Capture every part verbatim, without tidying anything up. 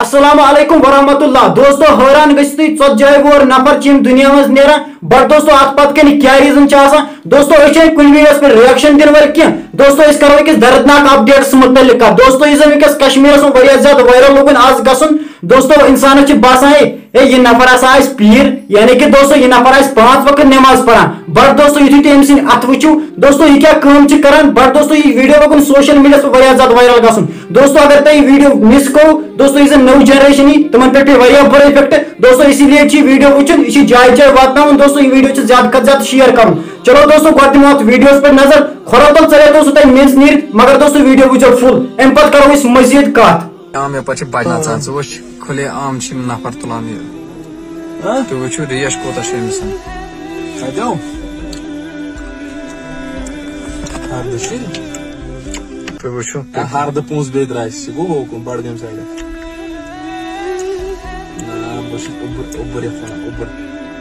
अस्सलामुअलैकुम वरहमतुल्लाह। दोस्तों हैरान गई चौथ जाए और नफर चीम दुनिया मज नेरा बट दोस्तों अत पत कन क्या रीजन दोस्तों कुछ वीडियोस पे रिएक्शन दिन वर की दोस्तों इस करो अकिस दर्दनाक अपडेट्स मुतलिक दोस्तों इस वस कश्मीर में ज्यादा वायरल लोगन आज गसन दोस्तों इंसान बासान ए यह नफर हसा पीर यानी कि दोस्तों यह नफर आज पांच वक्त नमाज पढ़ान बट दोस्तों यु तुम अम अत वो दोस्तों यह क्या कर बट दोस्तों यह वीडियो लोगन सोशल मीडिया पे ज्यादा वायरल गसन दोस्तों अगर तुम वीडियो मिस करो दोस्तों यह नव जनरेशन तम पे बुरा इफेक्ट दोस्तों इसीलिए वीडियो वुचन यह जाय जाय वात दोस्तों यह वीडियो ज्यादा खत ज्यादा शेयर कर चलो दोस्तों गो दिमो वीडियो पे नजर खोरो चले दोस्तों तुम मेंस नीर मगर दोस्तों वीडियो वुचो फुल अम पे करो इस मजीद कत आम पे बचना वो खुले आम नफर तुलान तु वो रेश कोता वो हर्द पूस बे द्रास गो होकुम बड़गम साइड उबर उबर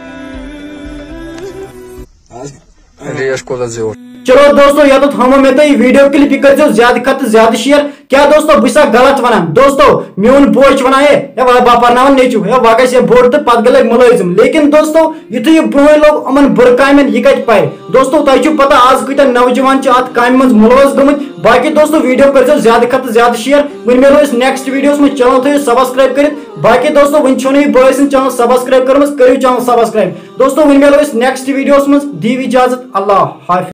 रेश कोता जोर चलो दोस्तों या तो थमो मे तो वीडियो क्लिप कर ज्यादा खत ज्यादा शेयर क्या दोस्तों बह गलत वन दोस्तों मोन बोच वन है बह पर्न नेचु है वह गए बोड़ तो पे गल मुलजिम लेकिन दोस्तों युथु यह ब्रो लोग अमन बुर काम यह कत पाए दोस्तों तुम पता आज कत नौजवान अत काम मज मुलवस गमत बाकी दोस्तों वीडियो कर ज्यादा खत ज्यादा शेयर वन मिलो नेक्स्ट वीडियो में चैनल थो सब्सक्राइब कर बाकी दोस्तों वन छो बॉय चैनल सब्सक्राइब कर करो चैनल सब्सक्राइब दोस्तों वन मिलो नेक्स्ट वीडियो में दी इजाजत अल्लाह हाफिज।